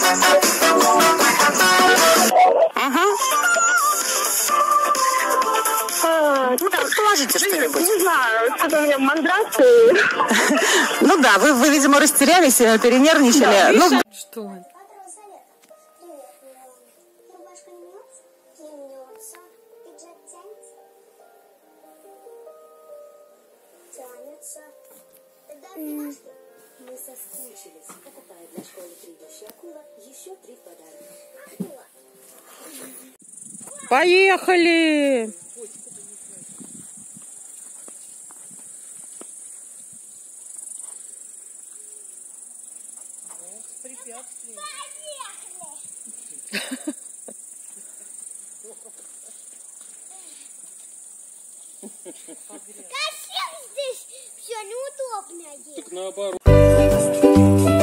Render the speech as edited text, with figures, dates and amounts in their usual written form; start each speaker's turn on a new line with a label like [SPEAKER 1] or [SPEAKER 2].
[SPEAKER 1] Положите что-нибудь.
[SPEAKER 2] Не знаю, что-то у меня мандрасы.
[SPEAKER 1] Ну да, вы, видимо, растерялись, перенервничали. Ну, что?
[SPEAKER 3] Мы соскучились. Покупая для школы предыдущая акула, еще 3 подарка.
[SPEAKER 1] Поехали!
[SPEAKER 4] Зачем здесь все неудобно?
[SPEAKER 5] Так наоборот.